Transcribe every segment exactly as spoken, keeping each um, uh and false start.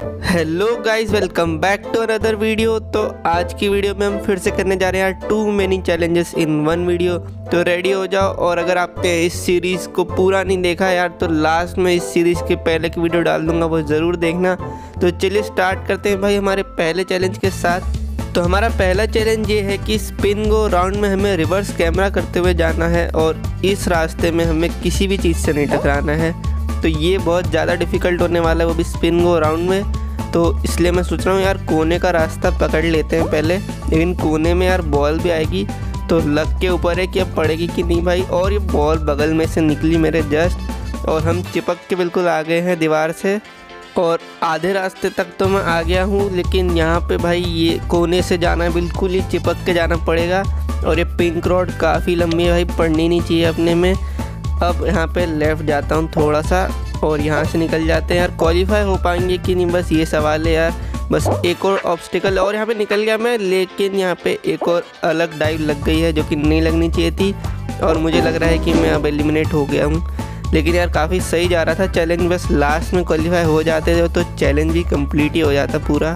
Hello guys, welcome back to another video. तो आज की वीडियो में हम फिर से करने जा रहे हैं यार too many challenges in one video. तो रेडी हो जाओ। और अगर आपने इस सीरीज़ को पूरा नहीं देखा यार तो लास्ट में इस सीरीज़ के पहले की वीडियो डाल दूंगा, वो ज़रूर देखना। तो चलिए स्टार्ट करते हैं भाई हमारे पहले चैलेंज के साथ। तो हमारा पहला चैलेंज ये है कि स्पिन गो राउंड में हमें रिवर्स कैमरा करते हुए जाना है और इस रास्ते में हमें किसी भी चीज़ से नहीं टकराना है। तो ये बहुत ज़्यादा डिफ़िकल्ट होने वाला है, वो भी स्पिन गो राउंड में। तो इसलिए मैं सोच रहा हूँ यार कोने का रास्ता पकड़ लेते हैं पहले। लेकिन कोने में यार बॉल भी आएगी तो लक के ऊपर है कि अब पड़ेगी कि नहीं भाई। और ये बॉल बगल में से निकली मेरे जस्ट, और हम चिपक के बिल्कुल आ गए हैं दीवार से। और आधे रास्ते तक तो मैं आ गया हूँ, लेकिन यहाँ पे भाई ये कोने से जाना है, बिल्कुल ही चिपक के जाना पड़ेगा। और ये पिंक रॉड काफ़ी लंबी है भाई, पड़नी नहीं चाहिए अपने में। अब यहाँ पे लेफ़्ट जाता हूँ थोड़ा सा और यहाँ से निकल जाते हैं। यार क्वालिफाई हो पाएंगे कि नहीं, बस ये सवाल है यार। बस एक और ऑब्स्टिकल और यहाँ पे निकल गया मैं, लेकिन यहाँ पे एक और अलग डाइव लग गई है जो कि नहीं लगनी चाहिए थी। और मुझे लग रहा है कि मैं अब एलिमिनेट हो गया हूँ। लेकिन यार काफ़ी सही जा रहा था चैलेंज, बस लास्ट में क्वालिफाई हो जाते थे तो चैलेंज भी कंप्लीट ही हो जाता पूरा।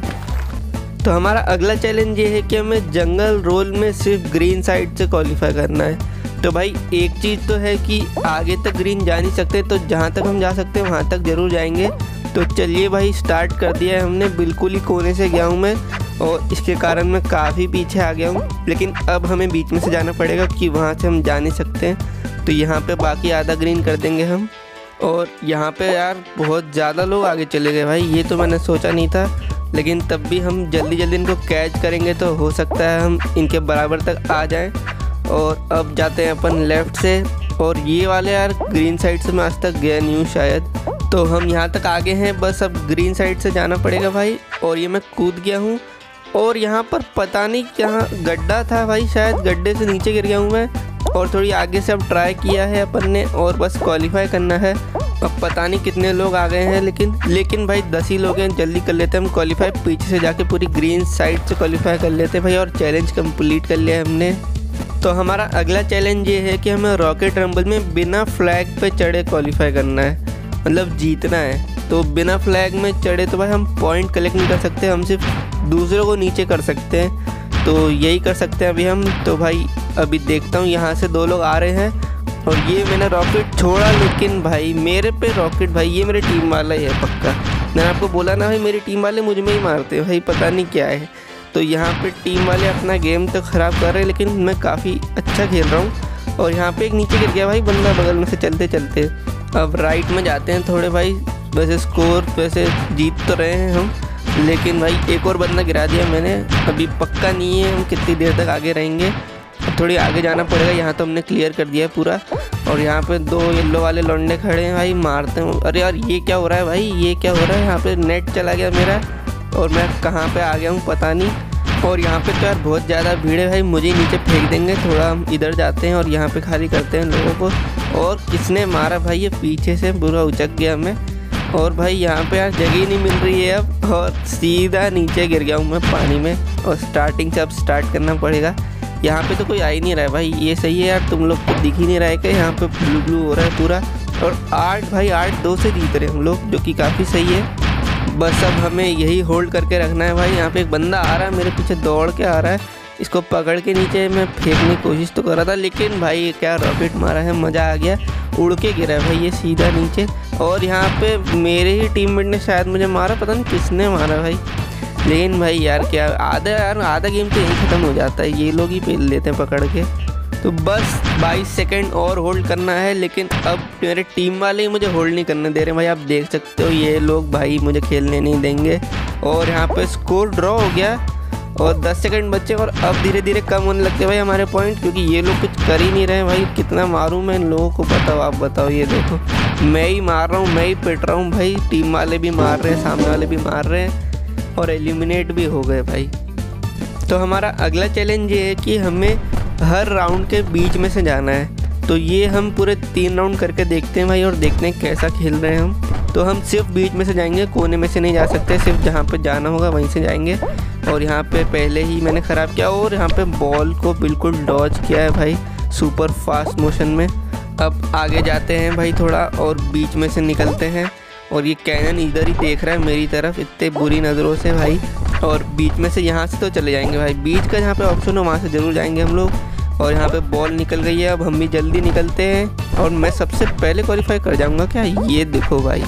तो हमारा अगला चैलेंज ये है कि हमें जंगल रोल में सिर्फ ग्रीन साइड से क्वालिफाई करना है। तो भाई एक चीज़ तो है कि आगे तक ग्रीन जा नहीं सकते, तो जहाँ तक हम जा सकते हैं वहाँ तक ज़रूर जाएंगे। तो चलिए भाई स्टार्ट कर दिया है हमने। बिल्कुल ही कोने से गया हूँ मैं और इसके कारण मैं काफ़ी पीछे आ गया हूँ। लेकिन अब हमें बीच में से जाना पड़ेगा कि वहाँ से हम जा नहीं सकते हैं। तो यहाँ पे बाकी आधा ग्रीन कर देंगे हम। और यहाँ पे यार बहुत ज़्यादा लोग आगे चले गए भाई, ये तो मैंने सोचा नहीं था। लेकिन तब भी हम जल्दी जल्दी इनको कैच करेंगे तो हो सकता है हम इनके बराबर तक आ जाएँ। और अब जाते हैं अपन लेफ़्ट से। और ये वाले यार ग्रीन साइड से मैं आज तक गया नहीं हूँ शायद। तो हम यहाँ तक आगे हैं, बस अब ग्रीन साइड से जाना पड़ेगा भाई। और ये मैं कूद गया हूँ और यहाँ पर पता नहीं कहाँ गड्ढा था भाई, शायद गड्ढे से नीचे गिर गया हूँ मैं। और थोड़ी आगे से अब ट्राई किया है अपन ने और बस क्वालिफाई करना है। अब पता नहीं कितने लोग आ गए हैं, लेकिन लेकिन भाई दस ही लोग हैं, जल्दी कर लेते हैं हम क्वालिफाई। पीछे से जाके पूरी ग्रीन साइड से क्वालिफाई कर लेते हैं भाई और चैलेंज कंप्लीट कर लिया हमने। तो हमारा अगला चैलेंज ये है कि हमें रॉकेट रंबल में बिना फ्लैग पे चढ़े क्वालिफाई करना है, मतलब जीतना है। तो बिना फ्लैग में चढ़े तो भाई हम पॉइंट कलेक्ट नहीं कर सकते, हम सिर्फ दूसरों को नीचे कर सकते हैं। तो यही कर सकते हैं अभी हम। तो भाई अभी देखता हूँ, यहाँ से दो लोग आ रहे हैं और ये मैंने रॉकेट छोड़ा, लेकिन भाई मेरे पे रॉकेट भाई ये मेरे टीम वाला ही है पक्का। मैंने आपको बोला ना भाई मेरी टीम वाले मुझ में ही मारते हैं भाई, पता नहीं क्या है। तो यहाँ पे टीम वाले अपना गेम तो ख़राब कर रहे हैं, लेकिन मैं काफ़ी अच्छा खेल रहा हूँ। और यहाँ पे एक नीचे गिर गया भाई बंदा बगल में से चलते चलते। अब राइट में जाते हैं थोड़े भाई, वैसे स्कोर वैसे जीत तो रहे हैं हम, लेकिन भाई एक और बंदा गिरा दिया मैंने। अभी पक्का नहीं है हम कितनी देर तक आगे रहेंगे, अब थोड़ी आगे जाना पड़ेगा। यहाँ तो हमने क्लियर कर दिया है पूरा। और यहाँ पे दो येलो वाले लौंडे खड़े हैं भाई, मारते हैं। अरे यार ये क्या हो रहा है भाई, ये क्या हो रहा है। यहाँ पे नेट चला गया मेरा और मैं कहाँ पे आ गया हूँ पता नहीं। और यहाँ पे तो यार बहुत ज़्यादा भीड़ है भाई, मुझे नीचे फेंक देंगे। थोड़ा हम इधर जाते हैं और यहाँ पे खाली करते हैं लोगों को। और किसने मारा भाई, ये पीछे से बुरा उचक गया मैं। और भाई यहाँ पे यार जगह नहीं मिल रही है अब, और सीधा नीचे गिर गया हूँ मैं पानी में। और स्टार्टिंग से अब स्टार्ट करना पड़ेगा। यहाँ पे तो कोई आ ही नहीं रहा है भाई, ये सही है यार, तुम लोग को दिख ही नहीं रहा है कि यहाँ पे ब्लू ब्लू हो रहा है पूरा। और आठ भाई आठ दो से जीत रहे हम लोग, जो कि काफ़ी सही है। बस अब हमें यही होल्ड करके रखना है भाई। यहाँ पे एक बंदा आ रहा है मेरे पीछे, दौड़ के आ रहा है। इसको पकड़ के नीचे मैं फेंकने की कोशिश तो कर रहा था, लेकिन भाई क्या रॉकेट मारा है, मज़ा आ गया। उड़ के गिरा है भाई ये सीधा नीचे। और यहाँ पे मेरे ही टीममेट ने शायद मुझे मारा, पता नहीं किसने मारा भाई। लेकिन भाई यार क्या आधा यार आधा गेम तो यहीं ख़त्म हो जाता है, ये लोग ही पेल लेते हैं पकड़ के। तो बस बाईस सेकंड और होल्ड करना है, लेकिन अब मेरे टीम वाले ही मुझे होल्ड नहीं करने दे रहे भाई। आप देख सकते हो ये लोग भाई मुझे खेलने नहीं देंगे। और यहाँ पे स्कोर ड्रॉ हो गया और दस सेकंड बचे। और अब धीरे धीरे कम होने लगते भाई हमारे पॉइंट, क्योंकि ये लोग कुछ कर ही नहीं रहे भाई। कितना मारूँ मैं इन लोगों को बताओ, आप बताओ। ये देखो मैं ही मार रहा हूँ, मैं ही पिट रहा हूँ भाई, टीम वाले भी मार रहे हैं, सामने वाले भी मार रहे हैं और एलिमिनेट भी हो गए भाई। तो हमारा अगला चैलेंज ये है कि हमें हर राउंड के बीच में से जाना है। तो ये हम पूरे तीन राउंड करके देखते हैं भाई और देखते हैं कैसा खेल रहे हैं हम। तो हम सिर्फ बीच में से जाएंगे, कोने में से नहीं जा सकते, सिर्फ जहाँ पे जाना होगा वहीं से जाएंगे। और यहाँ पे पहले ही मैंने ख़राब किया और यहाँ पे बॉल को बिल्कुल डॉज किया है भाई सुपर फास्ट मोशन में। अब आगे जाते हैं भाई थोड़ा और बीच में से निकलते हैं और ये कैनन इधर ही देख रहा है मेरी तरफ इतने बुरी नज़रों से भाई। और बीच में से यहाँ से तो चले जाएंगे भाई, बीच का जहाँ पे ऑप्शन हो वहाँ से ज़रूर जाएंगे हम लोग। और यहाँ पे बॉल निकल गई है, अब हम भी जल्दी निकलते हैं और मैं सबसे पहले क्वालिफाई कर जाऊँगा क्या, ये देखो भाई।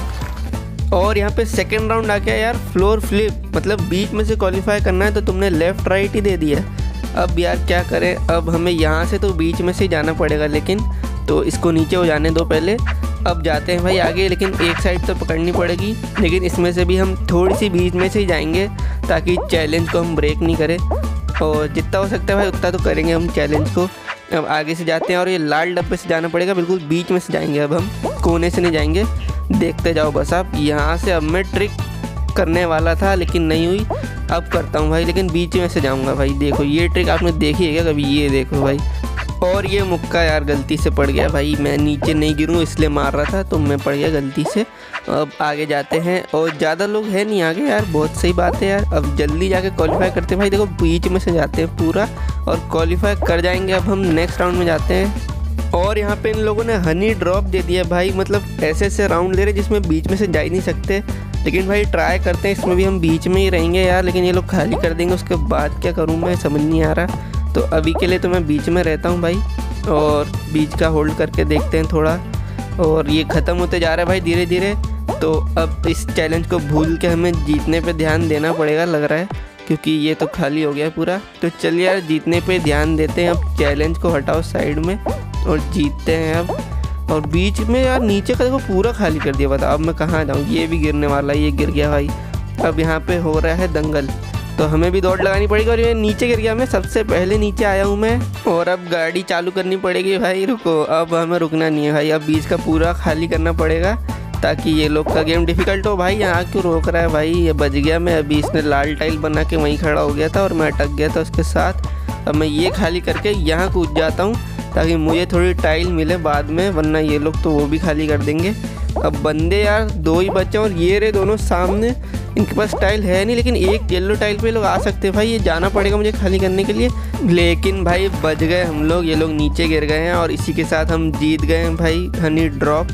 और यहाँ पे सेकंड राउंड आ गया यार, फ्लोर फ्लिप, मतलब बीच में से क्वालिफाई करना है तो तुमने लेफ़्ट राइट ही दे दिया। अब यार क्या करें, अब हमें यहाँ से तो बीच में से ही जाना पड़ेगा, लेकिन तो इसको नीचे हो जाने दो पहले। अब जाते हैं भाई आगे, लेकिन एक साइड तो पकड़नी पड़ेगी, लेकिन इसमें से भी हम थोड़ी सी बीच में से ही जाएंगे ताकि चैलेंज को हम ब्रेक नहीं करें। और जितना हो सकता है भाई उतना तो करेंगे हम चैलेंज को। अब आगे से जाते हैं और ये लाल डब्बे से जाना पड़ेगा, बिल्कुल बीच में से जाएंगे, अब हम कोने से नहीं जाएंगे। देखते जाओ बस आप। यहाँ से अब मैं ट्रिक करने वाला था लेकिन नहीं हुई, अब करता हूँ भाई, लेकिन बीच में से जाऊँगा भाई। देखो ये ट्रिक आपने देखी है क्या कभी, ये देखो भाई। और ये मुक्का यार गलती से पड़ गया भाई, मैं नीचे नहीं गिरूँ इसलिए मार रहा था तो मैं पड़ गया गलती से। अब आगे जाते हैं और ज़्यादा लोग हैं नहीं आगे यार, बहुत सही बात है यार। अब जल्दी जाके क्वालिफाई करते हैं भाई, देखो बीच में से जाते हैं पूरा और क्वालिफाई कर जाएंगे। अब हम नेक्स्ट राउंड में जाते हैं और यहाँ पे इन लोगों ने हनी ड्रॉप दे दिया भाई, मतलब ऐसे ऐसे राउंड ले रहे जिसमें बीच में से जा ही नहीं सकते। लेकिन भाई ट्राई करते हैं, इसमें भी हम बीच में ही रहेंगे यार, लेकिन ये लोग खाली कर देंगे, उसके बाद क्या करूँ मैं समझ नहीं आ रहा। तो अभी के लिए तो मैं बीच में रहता हूँ भाई, और बीच का होल्ड करके देखते हैं थोड़ा। और ये ख़त्म होते जा रहा है भाई धीरे धीरे, तो अब इस चैलेंज को भूल के हमें जीतने पे ध्यान देना पड़ेगा लग रहा है, क्योंकि ये तो खाली हो गया पूरा। तो चलिए यार जीतने पे ध्यान देते हैं, अब चैलेंज को हटाओ साइड में और जीतते हैं अब। और बीच में यार नीचे का देखो पूरा खाली कर दिया, बताओ अब मैं कहाँ जाऊँ, ये भी गिरने वाला है, ये गिर गया भाई। अब यहाँ पे हो रहा है दंगल, तो हमें भी दौड़ लगानी पड़ेगी। और ये नीचे गिर गया, मैं सबसे पहले नीचे आया हूँ मैं। और अब गाड़ी चालू करनी पड़ेगी भाई, रुको अब हमें रुकना नहीं है भाई, अब बीच का पूरा खाली करना पड़ेगा ताकि ये लोग का गेम डिफ़िकल्ट हो। भाई यहाँ क्यों रोक रहा है भाई, ये बच गया मैं, अभी इसने लाल टाइल बना के वहीं खड़ा हो गया था और मैं अटक गया था उसके साथ। अब मैं ये खाली करके यहाँ कूद जाता हूँ ताकि मुझे थोड़ी टाइल मिले बाद में, वरना ये लोग तो वो भी खाली कर देंगे। अब बंदे यार दो ही बच्चे और ये रहे दोनों सामने, इनके पास टाइल है नहीं, लेकिन एक येलो टाइल पे लोग आ सकते हैं भाई, ये जाना पड़ेगा मुझे खाली करने के लिए। लेकिन भाई बच गए हम लोग, ये लोग नीचे गिर गए हैं और इसी के साथ हम जीत गए हैं भाई हनी ड्रॉप।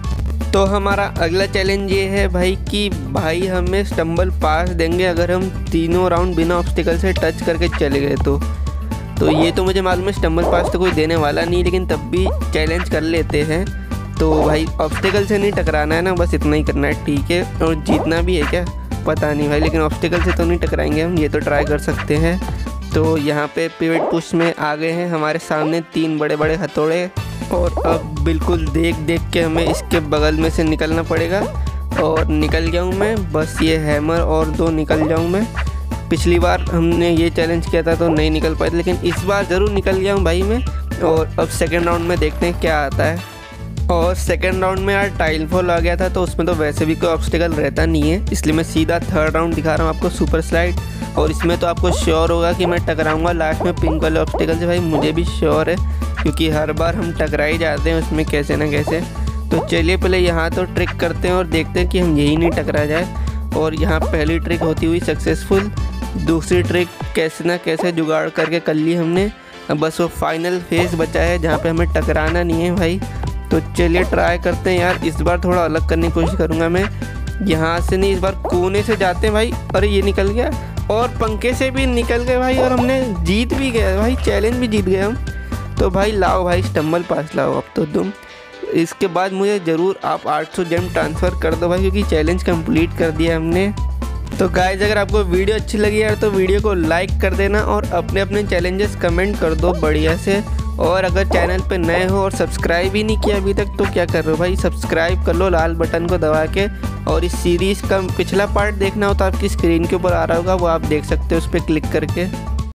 तो हमारा अगला चैलेंज ये है भाई कि भाई हमें स्टम्बल पास देंगे अगर हम तीनों राउंड बिना ऑब्स्टिकल से टच करके चले गए तो। तो ये तो मुझे मालूम है स्टम्बल पास तो कोई देने वाला नहीं, लेकिन तब भी चैलेंज कर लेते हैं। तो भाई ऑब्स्टिकल से नहीं टकराना है ना, बस इतना ही करना है, ठीक है। और जीतना भी है क्या पता नहीं भाई, लेकिन ऑब्स्टिकल से तो नहीं टकराएंगे हम, ये तो ट्राई कर सकते हैं। तो यहाँ पे पिवट पुश में आ गए हैं हमारे सामने तीन बड़े बड़े हथौड़े, और अब बिल्कुल देख देख के हमें इसके बगल में से निकलना पड़ेगा। और निकल गया हूँ मैं, बस ये हैमर और दो निकल जाऊँ मैं। पिछली बार हमने ये चैलेंज किया था तो नहीं निकल पाए थे, लेकिन इस बार ज़रूर निकल गया हूँ भाई मैं। और अब सेकेंड राउंड में देखते हैं क्या आता है। और सेकेंड राउंड में यार टाइल फॉल आ गया था, तो उसमें तो वैसे भी कोई ऑब्स्टिकल रहता नहीं है, इसलिए मैं सीधा थर्ड राउंड दिखा रहा हूँ आपको, सुपर स्लाइड। और इसमें तो आपको श्योर होगा कि मैं टकराऊंगा लास्ट में पिंक वाले ऑब्स्टिकल से, भाई मुझे भी श्योर है, क्योंकि हर बार हम टकरा ही जाते हैं उसमें कैसे ना कैसे। तो चलिए पहले यहाँ तो ट्रिक करते हैं और देखते हैं कि हम यही नहीं टकरा जाए। और यहाँ पहली ट्रिक होती हुई सक्सेसफुल, दूसरी ट्रिक कैसे ना कैसे जुगाड़ करके कर ली हमने। अब बस वो फाइनल फेज बचा है जहाँ पे हमें टकराना नहीं है भाई। तो चलिए ट्राई करते हैं यार, इस बार थोड़ा अलग करने की कोशिश करूँगा मैं। यहाँ से नहीं, इस बार कोने से जाते हैं भाई। अरे ये निकल गया, और पंखे से भी निकल गए भाई, और हमने जीत भी गए भाई, चैलेंज भी जीत गए हम। तो भाई लाओ भाई स्टम्बल पास लाओ अब तो तुम। इसके बाद मुझे ज़रूर आप आठ सौ जेम ट्रांसफ़र कर दो भाई, क्योंकि चैलेंज कंप्लीट कर दिया हमने। तो गाइज अगर आपको वीडियो अच्छी लगी यार तो वीडियो को लाइक कर देना और अपने अपने चैलेंजेस कमेंट कर दो बढ़िया से। और अगर चैनल पे नए हो और सब्सक्राइब ही नहीं किया अभी तक तो क्या कर रहे हो भाई, सब्सक्राइब कर लो लाल बटन को दबा के। और इस सीरीज़ का पिछला पार्ट देखना हो तो आपकी स्क्रीन के ऊपर आ रहा होगा, वो आप देख सकते हो उस पर क्लिक करके।